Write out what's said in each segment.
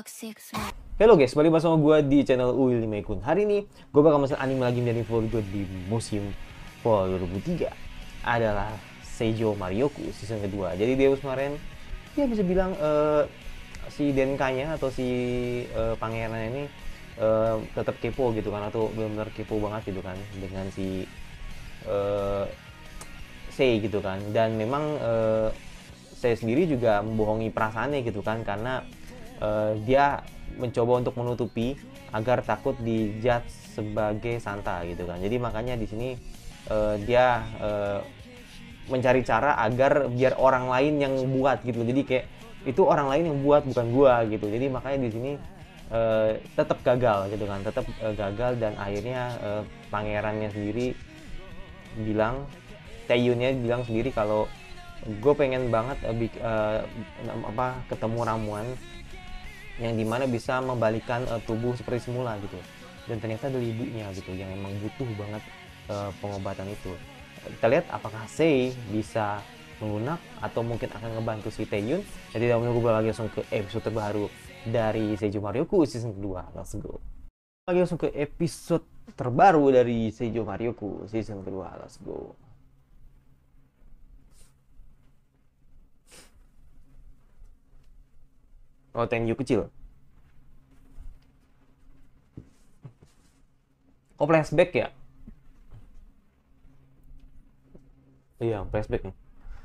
Halo guys, balik bersama gue di channel Uil Maikun. Hari ini gue bakal masuk anime lagi dari favorit gue di musim fall 2003 adalah Seijo Marioku season kedua. Jadi dia kemarin dia bisa bilang si Denkanya atau si pangeran ini tetap kepo gitu kan, atau benar-benar kepo banget gitu kan dengan si Sei gitu kan. Dan memang saya sendiri juga membohongi perasaannya gitu kan, karena dia mencoba untuk menutupi agar takut dijudge sebagai Santa gitu kan. Jadi makanya di sini dia mencari cara agar biar orang lain yang buat gitu. Jadi kayak itu orang lain yang buat, bukan gua gitu. Jadi makanya di sini tetap gagal gitu kan, tetap gagal. Dan akhirnya pangerannya sendiri bilang, Taeyunnya bilang sendiri kalau gue pengen banget ketemu ramuan yang dimana bisa membalikan tubuh seperti semula gitu. Dan ternyata dari ibunya gitu yang emang butuh banget pengobatan itu. Kita lihat apakah Sei bisa melunak atau mungkin akan ngebantu si Taeyun. Jadi tidak menunggu lagi, langsung ke episode terbaru dari Seijo Marioku season kedua. Let's go. Lagi langsung ke episode terbaru dari Seijo Marioku season kedua. Let's go. Oh, Tenyu kecil. Oh, flashback ya? Iya, flashback nih.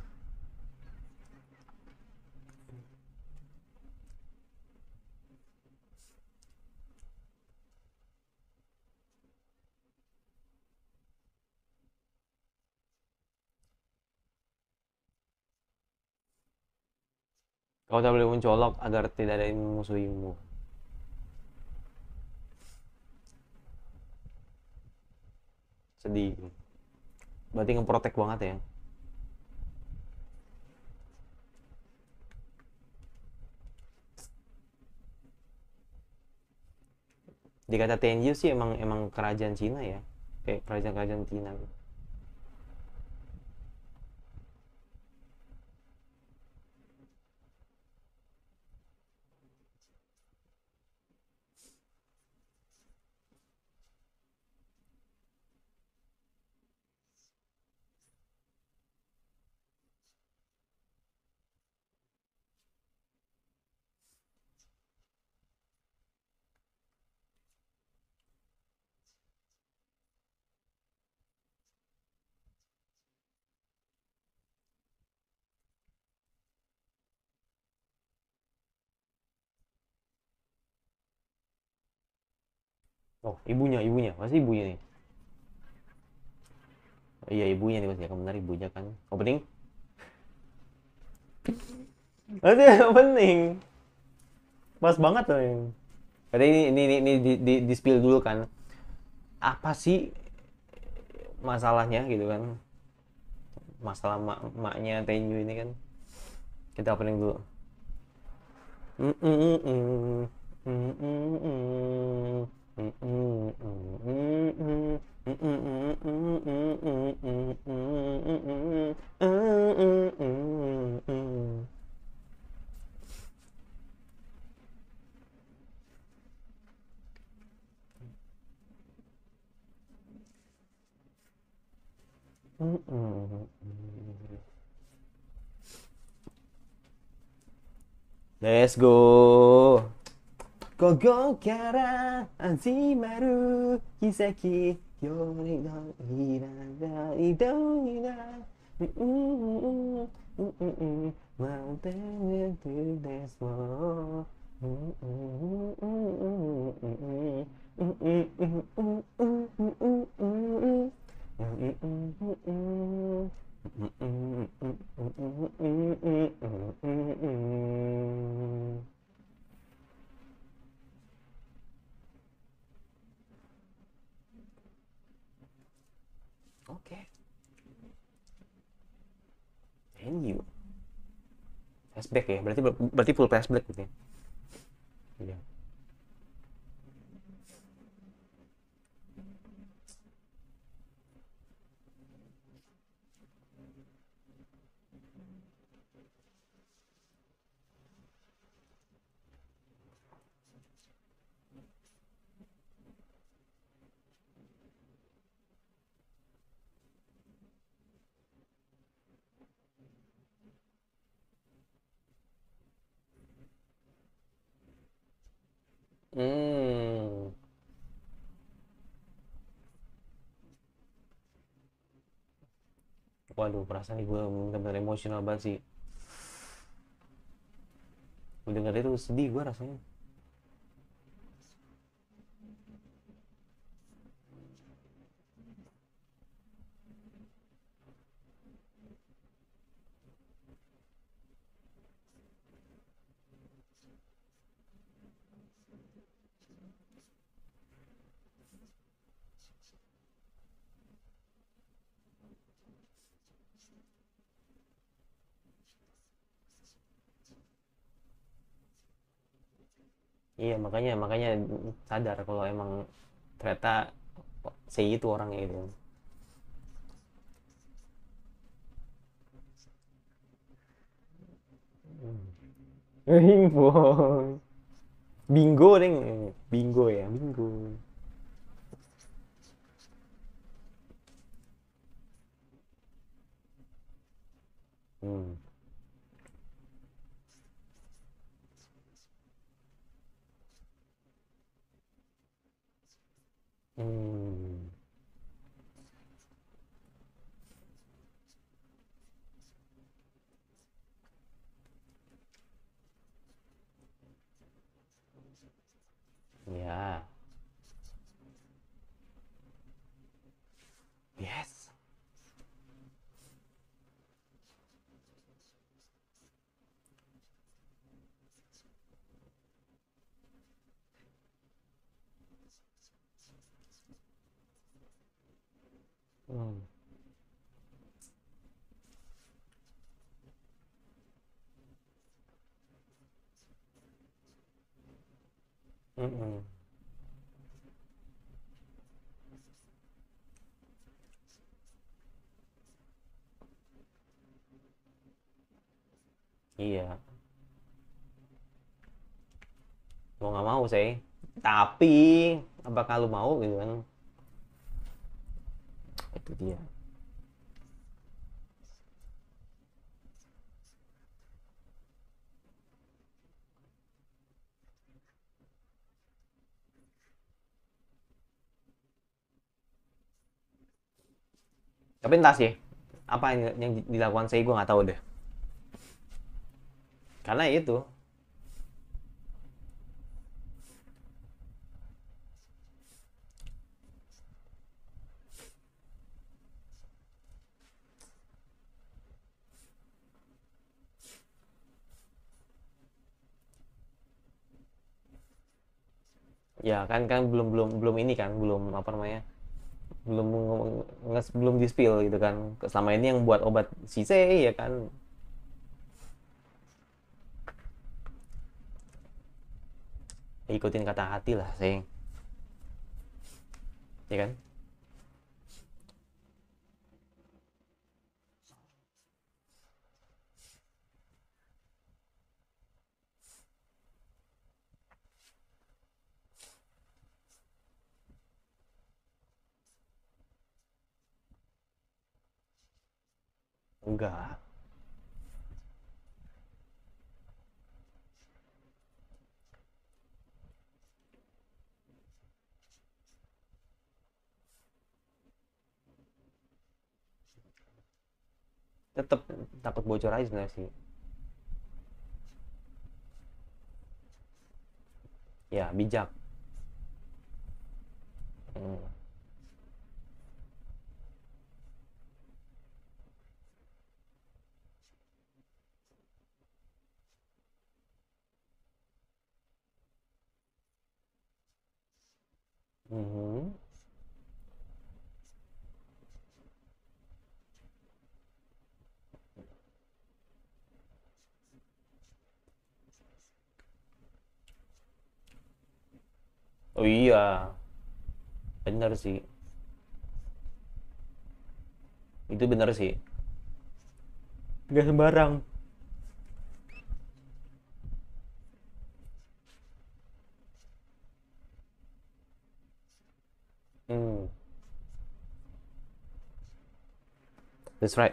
Kau tak boleh mencolok agar tidak ada yang memusuhimu. Sedih. Berarti ngeprotek banget ya. Dikata Tenjiu sih emang emang kerajaan Cina ya. Kayak kerajaan-kerajaan Cina gitu. Oh, ibunya. Pasti ibunya nih. Oh, iya, ibunya nih pasti. Akan benar ibunya kan. Opening? Pasti opening. Pas banget tuh ini. Berarti ini di spill dulu kan. Apa sih masalahnya gitu kan? Masalah maknya Tenyu ini kan. Kita opening dulu. Let's go. Gogo kara azimaru kiseki yori no irada idonira. Mountain to the small. Oke. Thank you. Flashback ya, berarti full flashback gitu ya. Iya. Waduh, perasaan gue bener-bener emosional banget sih. Gue denger itu sedih gue rasanya. Iya, makanya makanya sadar kalau emang ternyata si itu orangnya itu. Info. Bingo deng. Bingo ya, bingo. Hmm. Hmm. Ya. Yes. Hmm. Mm-mm. Iya, mau nggak mau sih. Tapi apakah lu mau gitu kan? Itu dia. Tapi entah sih, apa yang dilakukan saya gue nggak tahu deh. Karena itu, ya kan kan belum belum belum ini kan, belum apa namanya, belum belum di spill gitu kan. Selama ini yang buat obat si C ya kan, ya ikutin kata hati lah, sayang, ya kan? Enggak, tetap takut bocor aja sebenarnya sih. Ya bijak. Hmm. Mhm. Oh iya, bener sih, itu bener sih, nggak sembarang. Hmm. That's right.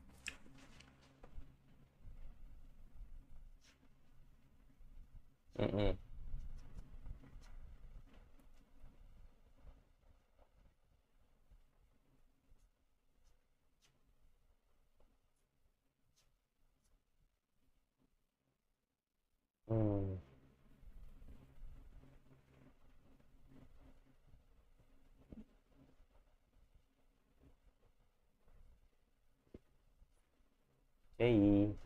Mm-mm. Hmm. Oke.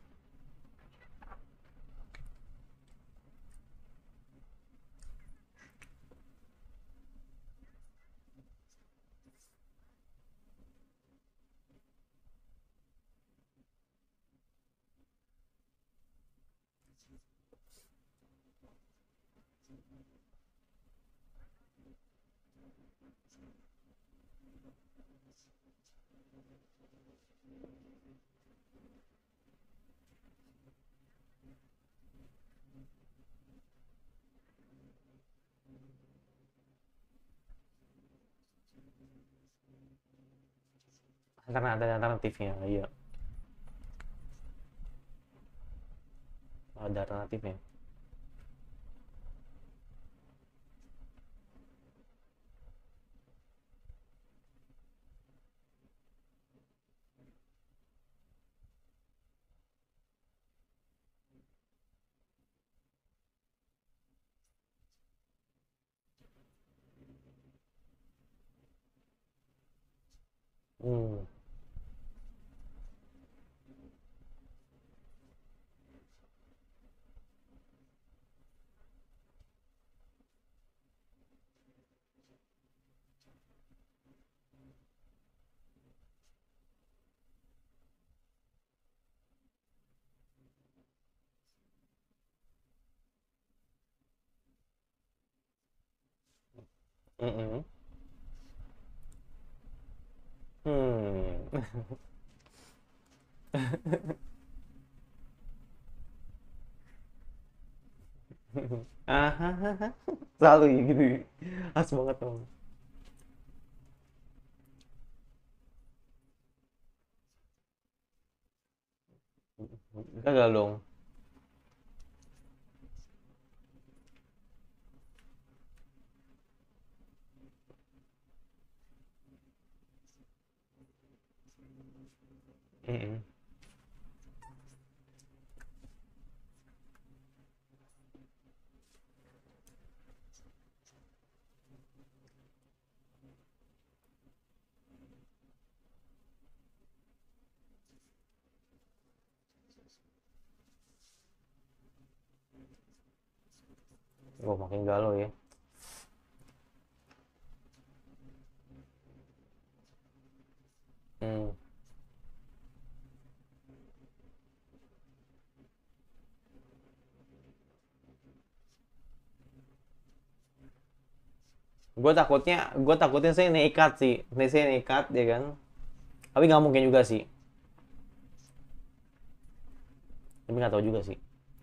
Karena ada alternatifnya, iya. Ada alternatifnya. Hmm. Mm-mm. Hmm. Ah, selalu ya gitu. Khas banget dong. Gagal dong. Mm-mm. Oh, makin galau ya. Hmm. Gue takutnya saya nekat sih. Saya nekat ya kan. Tapi nggak mungkin juga sih. Tapi nggak tahu juga sih.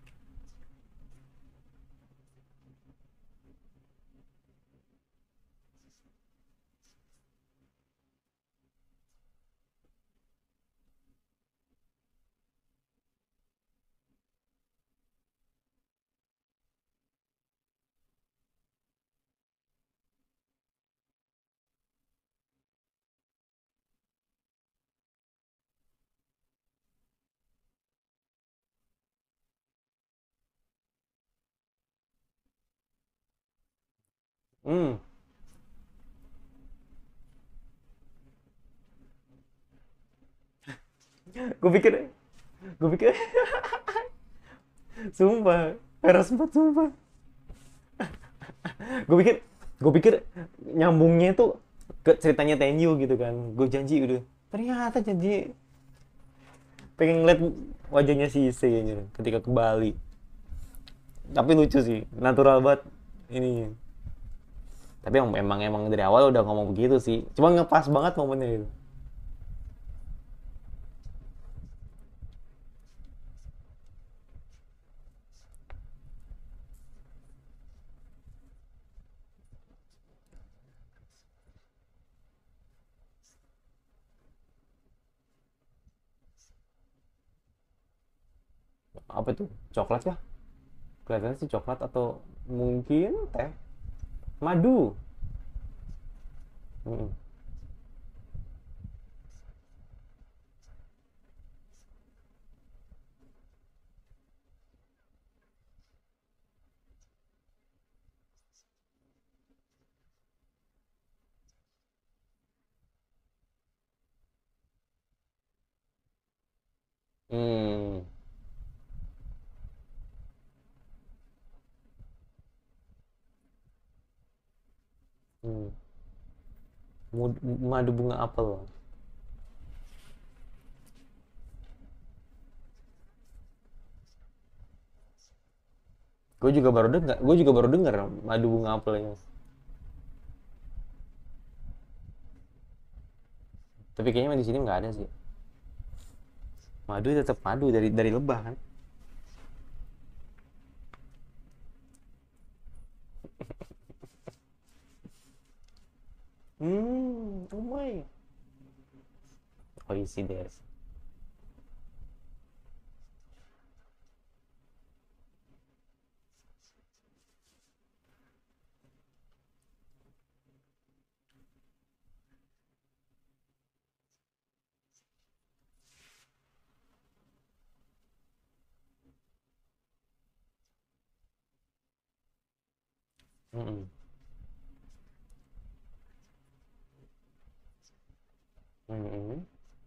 Hmm. gue pikir, gue pikir, sumpah, keras banget sumpah. gue pikir gue pikir nyambungnya itu ke ceritanya Tenyu gitu kan. Gue janji udah, ternyata janji pengen ngeliat wajahnya si Issei ketika ke Bali. Tapi lucu sih, natural banget ini. Tapi emang dari awal udah ngomong begitu sih, cuma ngepas banget momennya itu. Apa tuh, coklat kah? Kelihatannya sih coklat atau mungkin teh, madu. Mm-mm. Hmm. Hmm. Madu bunga apel. Gue juga baru dengar madu bunga apel ini. Tapi kayaknya di sini nggak ada sih. Madu tetap madu dari lebah kan. Oh my. Oh isi des. Hmm. Hmm.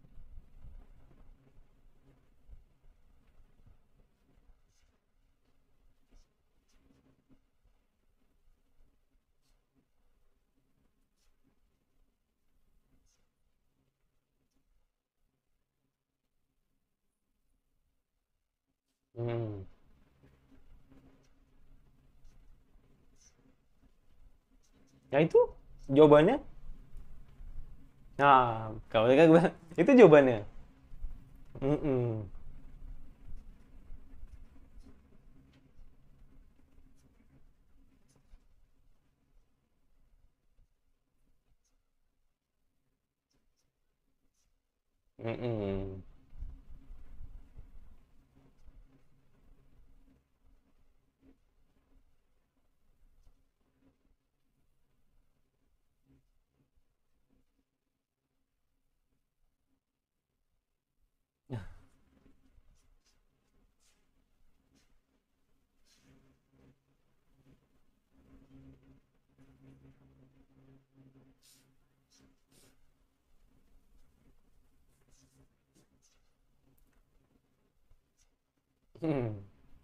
Hmm. Ya itu jawabannya. Nah, kalau kan itu jawabannya. Mm-mm. Mm-mm. Hmm.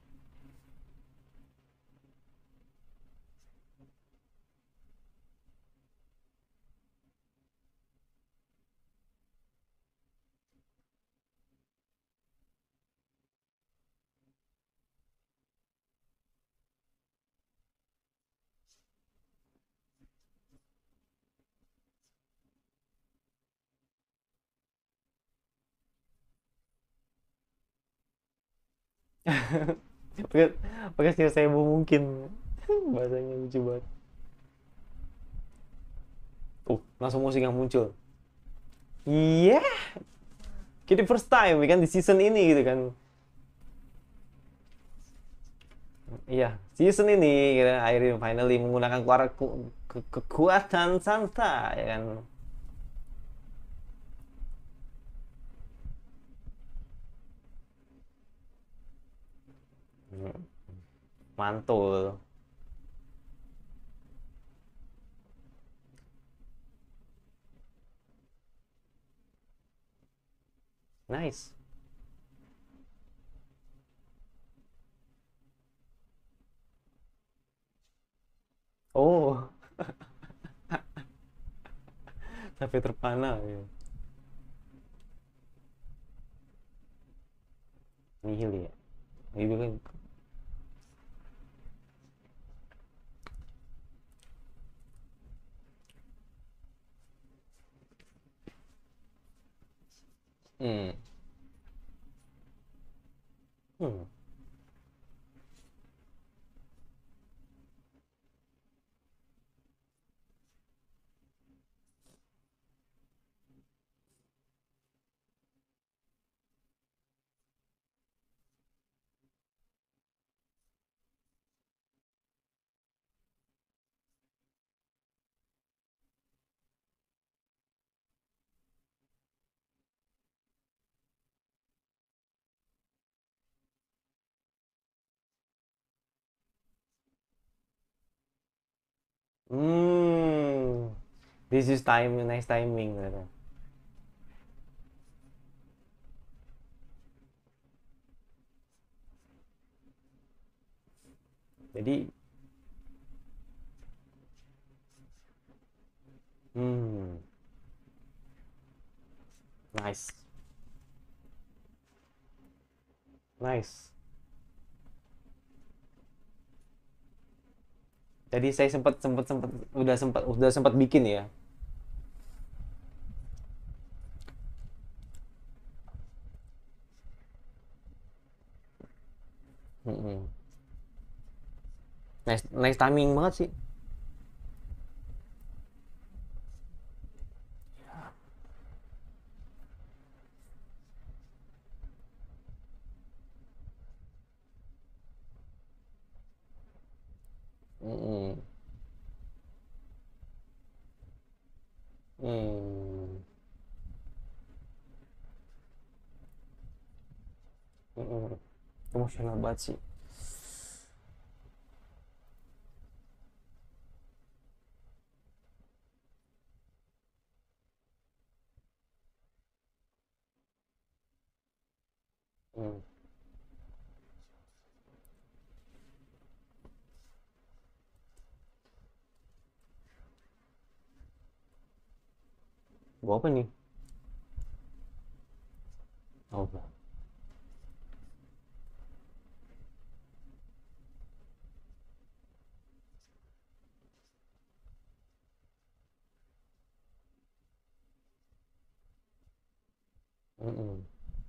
pakai pakai saya mungkin bahasanya lucu banget. Langsung musik yang muncul. Iya, kita first time kan di season ini gitu kan. Iya, season ini kita akhirnya finally menggunakan kekuatan Santa ya kan. Hmm, mantul. Nice. Oh, sampai terpana ya. Nihil ya. Itu kan. Hmm. Hmm. Hmm. This is nice timing gitu. Jadi hmm, nice, nice. Jadi saya sempat sempat sempat udah sempat bikin ya. Mm-mm. Nice, nice timing banget sih. Mm-mm. Hmm. Mm-mm. Emosional banget sih. Hmm. Gua apa nih? Oh, mm-mm.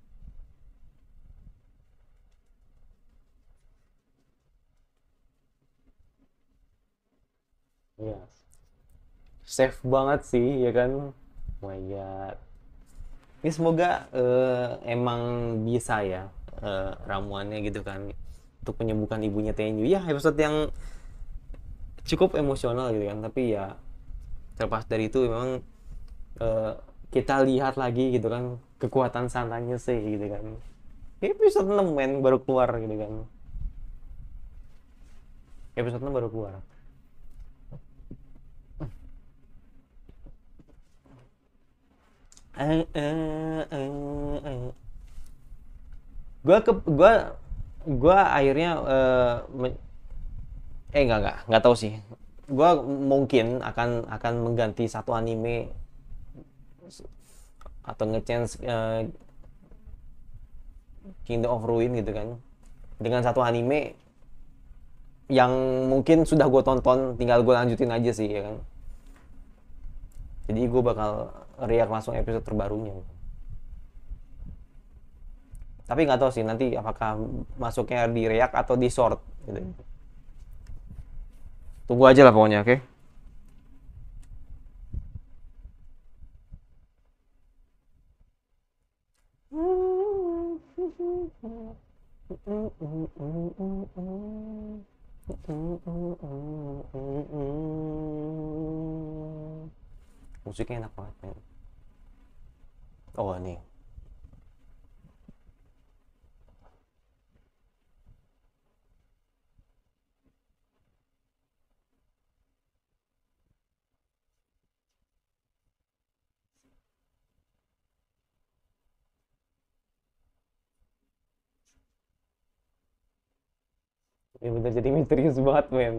Iya. Safe banget sih, ya kan? Oh my god. Ini semoga emang bisa ya ramuannya gitu kan untuk menyembuhkan ibunya Tenyu. Ya episode yang cukup emosional gitu kan, tapi ya terlepas dari itu memang eh, kita lihat lagi gitu kan kekuatan santannya sih gitu kan. Episode 6 men baru keluar gitu kan. Episode 6 baru keluar. Eh, eh, eh, eh. Gua akhirnya nggak tahu sih. Gua mungkin akan mengganti satu anime atau nge-change Kingdom of Ruin gitu kan dengan satu anime yang mungkin sudah gue tonton, tinggal gue lanjutin aja sih ya kan. Jadi gue bakal react langsung episode terbarunya. Tapi nggak tahu sih nanti apakah masuknya di react atau di short gitu. Tunggu aja lah pokoknya, oke? Musiknya enak banget men. Oh nih, ini bener jadi misterius banget men.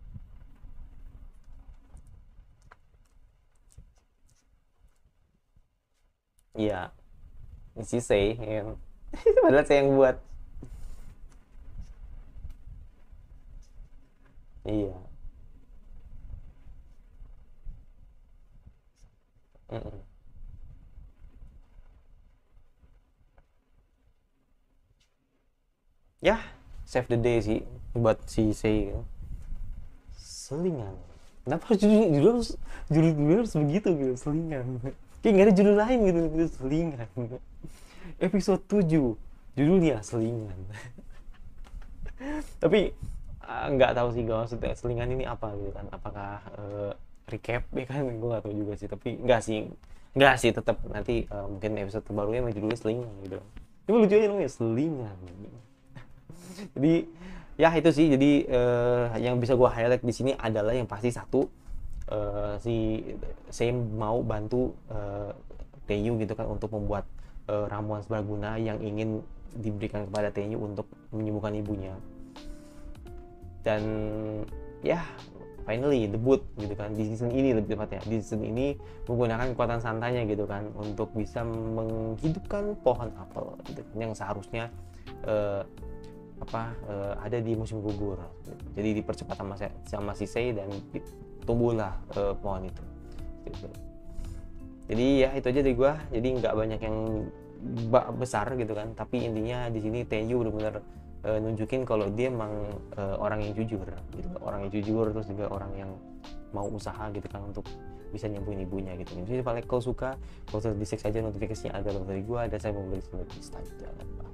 Iya, isi say ya kan? Padahal saya yang buat. Iya. Mm-mm. Ya, save the day sih buat si say gitu. Selingan. Kenapa judul harus begitu gitu, selingan. Kayak gak ada judul lain gitu, gitu selingan. Episode 7 judulnya selingan. Tapi nggak tahu sih gue maksudnya selingan ini apa gitu kan. Apakah recap ya kan gue nggak tahu juga sih. Tapi nggak sih tetap nanti mungkin episode terbarunya emang judulnya selingan gitu. Tapi lucu aja namanya selingan. Jadi ya itu sih jadi yang bisa gue highlight di sini adalah yang pasti satu si saya mau bantu Tenyu gitu kan untuk membuat ramuan serbaguna yang ingin diberikan kepada Tenyu untuk menyembuhkan ibunya. dan ya finally debut gitu kan di season ini, lebih tepatnya di season ini menggunakan kekuatan santainya gitu kan untuk bisa menghidupkan pohon apel gitu, yang seharusnya ada di musim gugur gitu. Jadi dipercepat sama Sisei dan tumbuhlah pohon itu gitu. Jadi ya itu aja dari gua, jadi nggak banyak yang besar gitu kan, tapi intinya di sini Tenyu benar-benar nunjukin kalau dia emang orang yang jujur gitu, orang yang jujur, terus juga orang yang mau usaha gitu kan untuk bisa nyembuhin ibunya gitu. Jadi paling kalau suka, kalau bisa dicek saja notifikasinya agar dari gua, dan saya memberi Instagram.